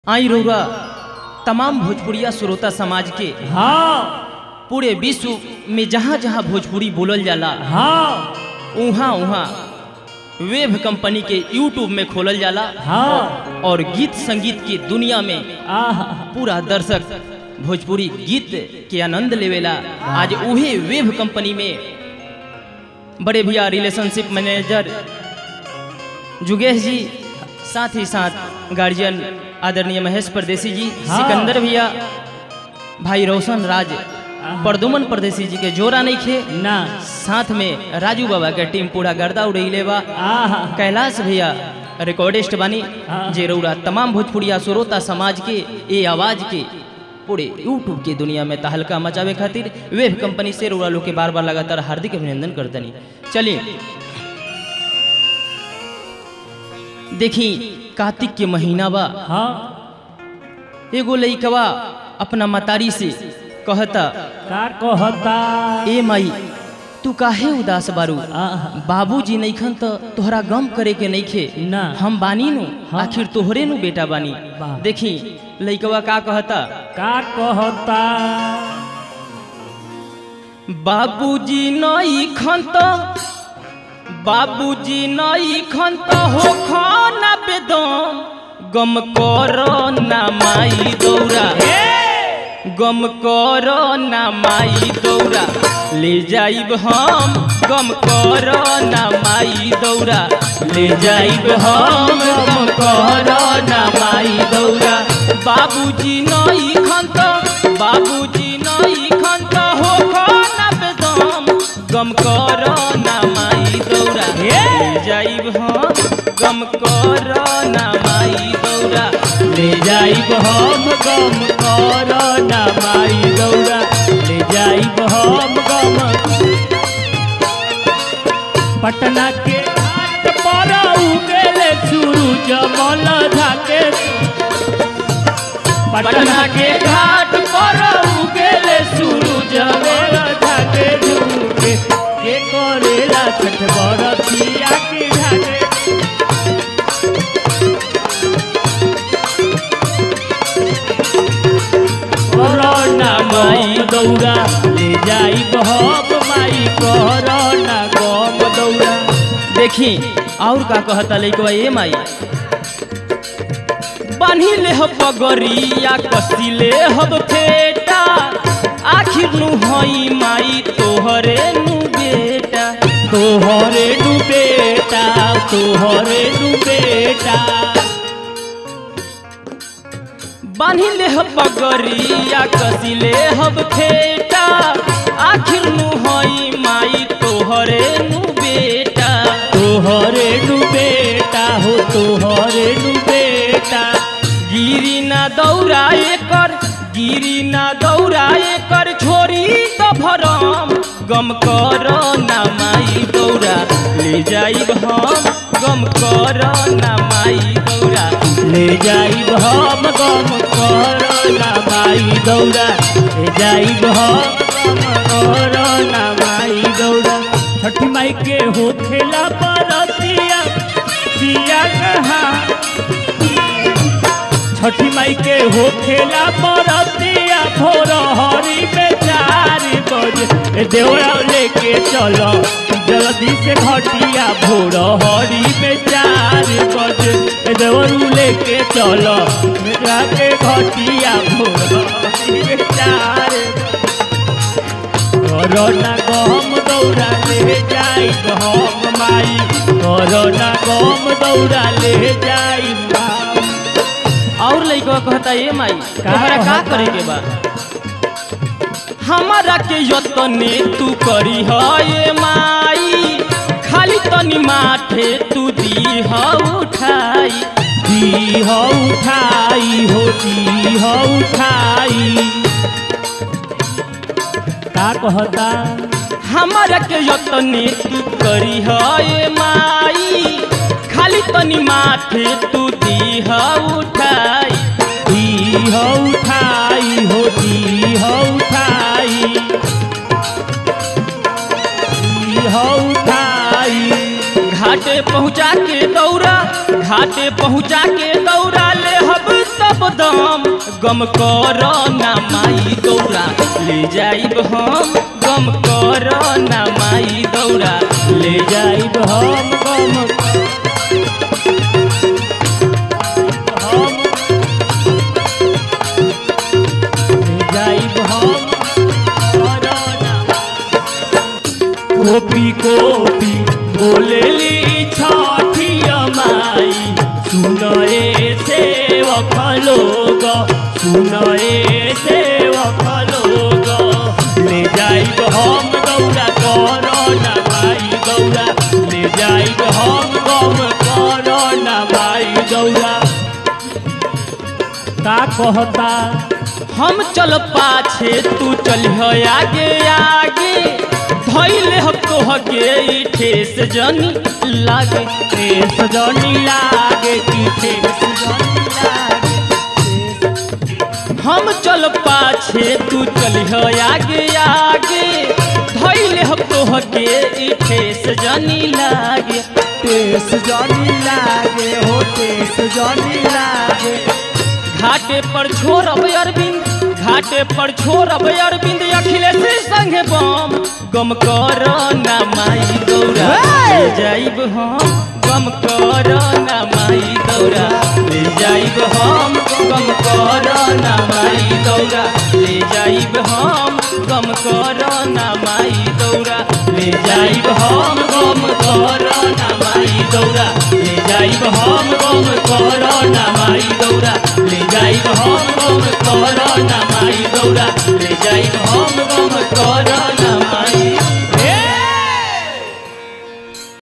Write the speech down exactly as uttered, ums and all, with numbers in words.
आई रउरा तमाम भोजपुरिया श्रोता समाज के हाँ पूरे विश्व में जहाँ जहाँ भोजपुरी बोलल जाला हाँ उहाँ उहाँ वेब कंपनी के यूट्यूब में खोलल जाला हाँ और गीत संगीत की दुनिया में आहा पूरा दर्शक भोजपुरी गीत के आनंद लेवेला। आज उहे वेब कंपनी में बड़े भैया रिलेशनशिप मैनेजर जुगेश जी, साथ ही साथ गार्जियन आदरणीय महेश परदेसी जी, हाँ। सिकंदर भैया, भाई रोशन राज, प्रदुमन परदेसी जी के जोरा नहीं खे ना साथ में राजू बाबा के टीम पूरा गर्दा उड़ैले बा। आहा कैलाश भैया रिकॉर्डिस्ट बानी हाँ। जे रउरा तमाम भोजपुरिया श्रोता समाज के ये आवाज के पूरे यूट्यूब की दुनिया में तहलका मचावे खातिर वेब कंपनी से रउरा लोग के बार बार लगातार हार्दिक अभिनंदन करतनी। चलिए देखी कार्तिक के महीना बा, हाँ एगो लइकवा अपना मतारी से कहता, का कहता ए माई तू काहे उदास बारू, आहा बाबूजी नइखन त तोहरा गम करे के नइखे, ना हम बानी नु, हाँ। आखिर तोहरे नु बेटा बानी। वाह। देखी लइकवा का कहता, का कहता बाबूजी नइखन त बाबूजी नइखन त हो खाना बेदम, गम करो ना माई दौरा, गम करो ना माई दौरा, ले जाइब हम, गम करो ना माई दौरा, ले जाइब हम, गम करो ना माई दौरा। बाबूजी नइखन त बाबूजी नइखन त हो खाना बेदम, गम करो ना माई दौरा, ले जाइब हम, गम करो ना माई दौरा, ले जाइब हम गम करो ना माई दौरा, ले जाइब हम गम। पटना के घाट पर उगेले सूरज मल झाके, पटना के घाट पर उगेले सूरज मल झाके झुके, के करेला छठ बरतिया के घाटे। कोरोना माई दौरा, ले जाइब हम माई कोरोना गम दौरा। देखी और का कहता लइकवा, ए माई बान्ही ले ह पगरिया, कसी ले हब फेटा, आखिर नु हई माई तोहरे नु बेटा, तोहरे नु बेटा तोहरे नु बेटा, बान्ही ले ह पगरिया, कसी ले हब फेटा, आखिर नु हई माई तोहरे नु बेटा, तोहरे नु बेटा हो तोहरे नु बेटा। गिरी ना दौड़ा एकर, गिरी ना दौड़ा एकर, छोरी तो भरम, गम करो ना माई दौड़ा, ले जाइब हम, गम करो ना माई दौड़ा, ले जाइब हम गम करो ना माई दौरा, ले जाइब हम गम करो ना माई दौरा। छठी माई के हो खेला परतिया दिया कहाँ, छठी माई के हो खेला परतिया भोर हरी में चार बजे, देवरा लेके चलो जल्दी से घटिया, भोर हरी में चार बजे, देवरू लेके चलो के घटिया, भोर हरी में चार कोरोना गम दौरा, ले जाई हम माई कोरोना गम दौरा, ले जाई माई। और लइकवा कहता, ए माई तोहरा का करे के बा, हमारा के यतने तू करी ह ए माई, खाली तनी माथे तू दी ह उठाई, दी हो उठाई हो दी हो उठाई। का कहता हमारा के यतने तू करी ह ए माई, खाली तनी माथे तू दी ह उठाई, दी हो उठाई हो दी हो उठाई, दी हो उठाई। घाटे पहुँचा के दौरा, घाटे पहुँचा के दौरा, ले हब त सब दम गम कर ना माई दौरा ले जाइब हम गम कर ना माई दौरा ले जाइब हम गम हम ले जाइब हम कोपी कोपी बोलेली छठिया माई सुनए सेवक लोग सुनए सेवक लोग ले जाइब हम दौरा कर ना माई दौरा ले जाइब हम गम कर ना माई दौरा का कहता हम चल पाछे तू चलिह आगे आगे धैले हम तोह के ठेस जनी लागे ठेस जनी लागे की ठेस जनी लागे हम चल पाछे तू चलिह आगे आगे धैले हम तोह के ठेस जनी लागे ठेस जनी लागे हो ठेस जनी लागे घाटे पर छोड़ब अरविंद घाटे पर छोड़ब अरविंद अखिलेश संगे बम गम कर ना माई दौरा ले जाइब हम गम कर ना माई दौरा ले जाइब हम गम कर ना माई दौरा ले जाइब हम गम कर ना माई दौरा ले जाइब हम गम कर ना माई दौरा ले जाइब हम गम कर ना माई दौरा ले जाइब हम गम कर ना माई दौरा ले जाइब हम गम कर